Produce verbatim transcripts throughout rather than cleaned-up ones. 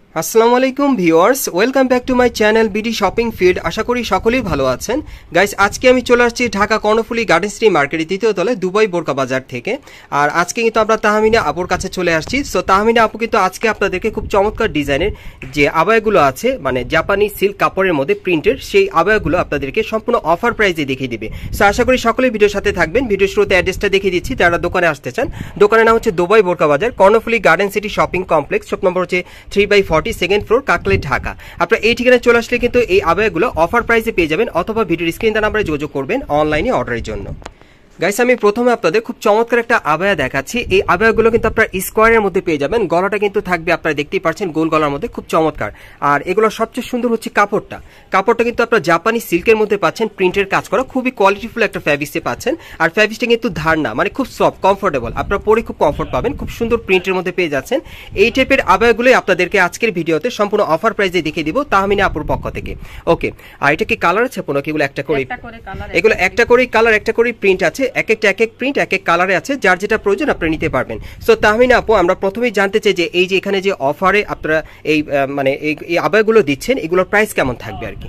আসসালামু আলাইকুম viewers, welcome back to my channel BD shopping feed. আশা করি সকলেই ভালো আছেন। গাইস, আজকে আমি চলে আসছি ঢাকা কর্ণফুলী গার্ডেন সিটি মার্কেটের দ্বিতীয় তলায় দুবাই বোরকা বাজার থেকে। আর আজকে কিন্তু আমরা তাহমিনা আপুর কাছে চলে আসছি। সো তাহমিনা আপু কিন্তু আজকে আপনাদেরকে খুব চমৎকার ডিজাইনের যে আবায়াগুলো আছে, মানে জাপানি সিল্ক কাপড়ের মধ্যে প্রিন্টের, সেই আবায়াগুলো আপনাদেরকে সম্পূর্ণ অফার প্রাইসে দেখিয়ে দিবে। সো আশা করি সকলেই ভিডিওর সাথে থাকবেন। ভিডিও শুরুতে অ্যাড্রেসটা দেখিয়ে দিচ্ছি, যারা দোকানে আসতে চান। দোকানের নাম হচ্ছে Dubai Borka Bazar, Karnaphuli garden city shopping complex, shop number হচ্ছে three by forty, second floor, Dhaka. আপনারা এই ঠিকানায় চলে আসলে কিন্তু এই আবায়াগুলো অফার প্রাইসে পেয়ে যাবেন, অথবা ভিডিওর স্ক্রিন দেওয়া নাম্বারে যোগাযোগ করবেন অনলাইনে অর্ডারের জন্য। গাইস, আমি প্রথমে আপনাদের খুব চমৎকার একটা আবায়া দেখাচ্ছি। এই আবায়াগুলো কিন্তু আপনার স্কোয়ারের মধ্যে পেয়ে যাবেন। গলাটা কিন্তু থাকবে, আপনারা দেখতেই পাচ্ছেন, গোল গলার মধ্যে, খুব চমৎকার। আর এগুলো সবচেয়ে সুন্দর হচ্ছে কাপড়টা। কাপড়টা কিন্তু আপনার জাপানি সিল্কের মধ্যে পাচ্ছেন, প্রিন্টের কাজ করা, খুবই কোয়ালিটিফুল একটা ফ্যাব্রিক্সে পাচ্ছেন। আর ফ্যাব্রিক্সটা কিন্তু ধার না, মানে খুব সফট, কমফোর্টেবল, আপনারা পরে খুব কমফোর্ট পাবেন। খুব সুন্দর প্রিন্টের মধ্যে পেয়ে যাচ্ছেন। এই টাইপের আবায়াগুলোই আপনাদেরকে আজকের ভিডিওতে সম্পূর্ণ অফার প্রাইসে দেখিয়ে দিব তাহমিনা আপুর পক্ষ থেকে। ওকে, আর এটা কি কালার আছে কোনো? এগুলো একটা করে, এগুলো একটা করেই কালার, একটা করেই প্রিন্ট আছে, এক একটা এক এক প্রিন্ট, এক এক কালারে আছে, যার যেটা প্রয়োজন আপনারা নিতে পারবেন। সো তাহমিনা আপু, আমরা প্রথমেই জানতে চাই যে এই যে এখানে যে অফারে আপনারা এই মানে এই আবায়াগুলো দিচ্ছেন, এগুলোর প্রাইস কেমন থাকবে? আর কি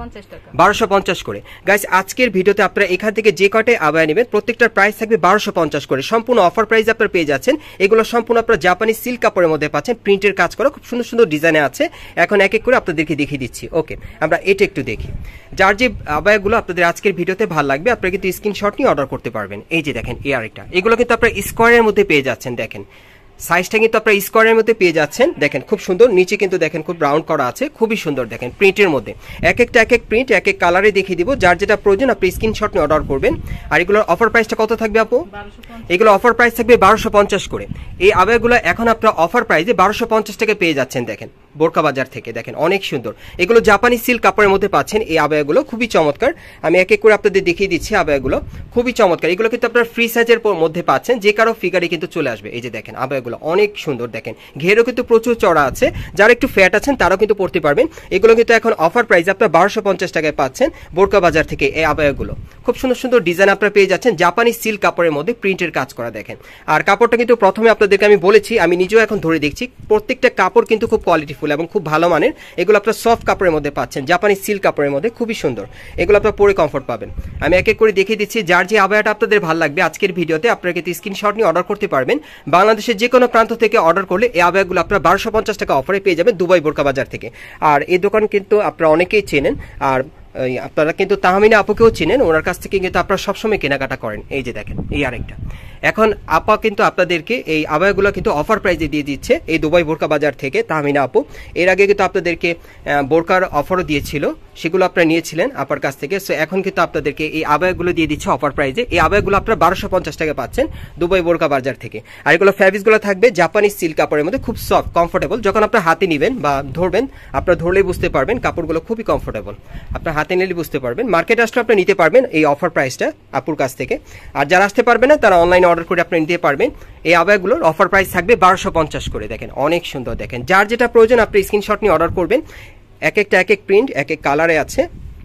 বারোশো পঞ্চাশ করে। গাইস, আজকের ভিডিওতে আপনারা এখান থেকে যে কয়টাই আবায়া নেবেন, প্রত্যেকটার প্রাইস থাকবে বারোশো পঞ্চাশ করে। সম্পূর্ণ অফার প্রাইস আপনারা পেয়ে যাচ্ছেন। এগুলো সম্পূর্ণ আপনারা জাপানি সিল্ক কাপড়ের মধ্যে পাচ্ছেন, প্রিন্টের কাজ করা, খুব সুন্দর সুন্দর ডিজাইনে আছে। এখন এক এক করে আপনাদেরকে দেখিয়ে দিচ্ছি। ওকে, আমরা এটা একটু দেখি। যার যে আবায়াগুলো আপনাদের আজকের ভিডিওতে ভালো লাগবে, আপনারা কিন্তু স্ক্রিনশট নিয়ে অর্ডার করতে পারবেন। এই যে দেখেন, এই আরেকটা, এগুলো কিন্তু আপনারা স্কোয়ারের মধ্যে পেয়ে যাচ্ছেন। দেখেন সাইজটা কিন্তু আপনারা স্কোয়ারের মধ্যে পেয়ে যাচ্ছেন। দেখেন খুব সুন্দর, নিচে কিন্তু দেখেন খুব রাউন্ড করা আছে, খুবই সুন্দর। দেখেন প্রিন্টের মধ্যে এক একটা এক এক প্রিন্ট, এক এক কালারে দেখিয়ে দিব। যার যেটা প্রয়োজন আপনি স্ক্রিনশট নিয়ে অর্ডার করবেন। আর এগুলোর অফার প্রাইসটা কত থাকবে আপু? এগুলো অফার প্রাইস থাকবে বারোশো পঞ্চাশ করে। এই আবায়াগুলো এখন আপনারা অফার প্রাইসে বারোশো পঞ্চাশ টাকা পেয়ে যাচ্ছেন। দেখেন বোরকা বাজার থেকে, দেখেন অনেক সুন্দর। এগুলো জাপানি সিল্ক কাপড়ের মধ্যে পাচ্ছেন। এই আবায়াগুলো খুবই চমৎকার। আমি এক এক করে আপনাদের দেখিয়ে দিচ্ছি। আবায়াগুলো খুবই চমৎকার। এগুলো কিন্তু আপনারা ফ্রি সাইজের মধ্যে পাচ্ছেন, যে কারো ফিগারে কিন্তু চলে আসবে। এই যে দেখেন আবায়াগুলো অনেক সুন্দর। দেখেন ঘেরও কিন্তু প্রচুর চড়া আছে, যারা একটু ফ্যাট আছেন তারাও কিন্তু পড়তে পারবেন। এগুলো কিন্তু এখন অফার প্রাইস আপনারা বারোশো পঞ্চাশ টাকায় পাচ্ছেন বোরকা বাজার থেকে। এই আবায়াগুলো খুব সুন্দর সুন্দর ডিজাইন আপনারা পেয়ে যাচ্ছেন, জাপানি সিল্ক কাপড়ের মধ্যে প্রিন্টের কাজ করা। দেখেন আর কাপড়টা কিন্তু প্রথমে আপনাদেরকে আমি বলেছি, আমি নিজেও এখন ধরে দেখছি, প্রত্যেকটা কাপড় কিন্তু খুব কোয়ালিটিফুল এবং খুব ভালো মানের। এগুলো আপনার সফট কাপড়ের মধ্যে পাচ্ছেন, জাপানি সিল্ক কাপড়ের মধ্যে, খুবই সুন্দর। এগুলো আপনার পরে কমফোর্ট পাবেন। আমি এক এক করে দেখিয়ে দিচ্ছি। যার যে আবায়াটা আপনাদের ভালো লাগবে আজকের ভিডিওতে, আপনারা কিন্তু স্ক্রিনশট নিয়ে অর্ডার করতে পারবেন। বাংলাদেশের যে কোনো প্রান্ত থেকে অর্ডার করলে এই আবায়াগুলো আপনারা বারোশো পঞ্চাশ টাকা অফারে পেয়ে যাবেন দুবাই বোরকা বাজার থেকে। আর এই দোকান কিন্তু আপনারা অনেকেই চেনেন, আর আপনারা কিন্তু তাহমিনা আপুকেও চিনেন, ওনার কাছ থেকে কিন্তু আপনারা সবসময় কেনাকাটা করেন। এই যে দেখেন, এই আরেকটা। এখন আপা কিন্তু আপনাদেরকে এই আবায়াগুলো কিন্তু অফার প্রাইসে দিয়ে দিচ্ছে এই দুবাই বোরকা বাজার থেকে তাহমিনা আপু। এর আগে কিন্তু আপনাদেরকে বোরকার অফারও দিয়েছিল, সেগুলো আপনারা নিয়েছিলেন আপার কাছ থেকে। সো এখন কিন্তু আপনাদেরকে এই আবায়াগুলো দিয়ে দিচ্ছে অফার প্রাইসে। এই আবায়াগুলো আপনারা বারোশো পঞ্চাশ টাকা পাচ্ছেন দুবাই বোরকা বাজার থেকে। আর এগুলো ফ্যাব্রিক্সগুলো থাকবে জাপানি সিল্ক কাপড়ের মধ্যে, খুব সফট, কমফোর্টেবল। যখন আপনার হাতে নেবেন বা ধরবেন, আপনারা ধরলেই বুঝতে পারবেন কাপড়গুলো খুবই কমফোর্টেবল। আপনার হাতে নিলে বুঝতে পারবেন। মার্কেটে আসলে আপনি নিতে পারবেন এই অফার প্রাইসটা আপুর কাছ থেকে। আর যারা আসতে পারবে না, তারা অনলাইনে অর্ডার করে আপনি নিতে পারবেন। এই আবায়াগুলোর অফার প্রাইস থাকবে বারোশো পঞ্চাশ করে। দেখেন অনেক সুন্দর। দেখেন যার যেটা প্রয়োজন আপনি স্ক্রিনশট নিয়ে অর্ডার করবেন। এক একটা এক এক প্রিন্ট, এক এক কালারে আছে।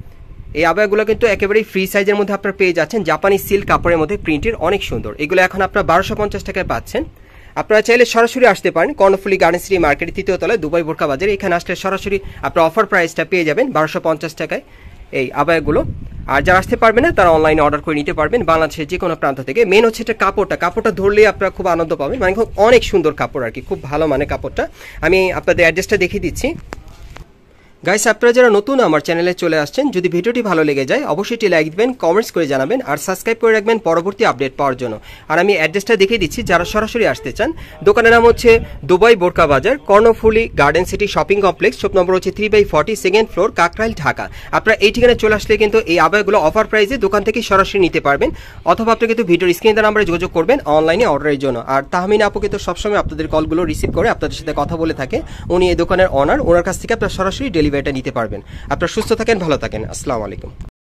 এই আবায়াগুলো কিন্তু একেবারেই ফ্রি সাইজের মধ্যে আপনারা পেয়ে যাচ্ছেন, জাপানি সিল্ক কাপড়ের মধ্যে প্রিন্টের, অনেক সুন্দর। এগুলো এখন আপনারা বারোশো পঞ্চাশ টাকায় পাচ্ছেন। আপনারা চাইলে সরাসরি আসতে পারেন কর্ণফুলী গার্ডেন সিটি মার্কেটের তৃতীয় তলায় দুবাই বোরকা বাজার। এখানে আসলে সরাসরি আপনার অফার প্রাইসটা পেয়ে যাবেন বারোশো পঞ্চাশ টাকায় এই আবায়াগুলো। আর যারা আসতে পারবে না, তারা অনলাইনে অর্ডার করে নিতে পারবেন বাংলাদেশের যে কোনো প্রান্ত থেকে। মেন হচ্ছে এটা কাপড়টা, কাপড়টা ধরলেই আপনারা খুব আনন্দ পাবেন, মানে খুব অনেক সুন্দর কাপড় আর কি, খুব ভালো মানে কাপড়টা। আমি আপনাদের অ্যাড্রেসটা দেখিয়ে দিচ্ছি। গাইস, আপনারা যারা নতুন আমার চ্যানেলে চলে আসছেন, যদি ভিডিওটি ভালো লেগে যায় অবশ্যই একটি লাইক দিবেন, কমেন্টস করে জানাবেন, আর সাবস্ক্রাইব করে রাখবেন পরবর্তী আপডেট পাওয়ার জন্য। আর আমি অ্যাড্রেসটা দেখিয়ে দিচ্ছি, যারা সরাসরি আসতে চান। দোকানের নাম হচ্ছে Dubai Borka Bazar, Karnaphuli garden city shopping complex, shop number হচ্ছে three by forty, second floor, Kakrail, Dhaka. আপনারা এই ঠিকানায় চলে আসলে কিন্তু এই আবায়াগুলো অফার প্রাইসে দোকান থেকে সরাসরি নিতে পারবেন, অথবা আপনি কিন্তু ভিডিওর স্ক্রিনে নাম্বারে যোগাযোগ করবেন অনলাইনে অর্ডারের জন্য। আর তাহমিনা আপু কিন্তু সবসময় আপনাদের কলগুলো রিসিভ করে আপনাদের সাথে কথা বলে থাকে। উনি এই দোকানের অনার, ওনার কাছ থেকে আপনারা সরাসরি ডেলিভারিটা নিতে পারবেন। আপনারা সুস্থ থাকেন, ভালো থাকেন। আসসালামু আলাইকুম।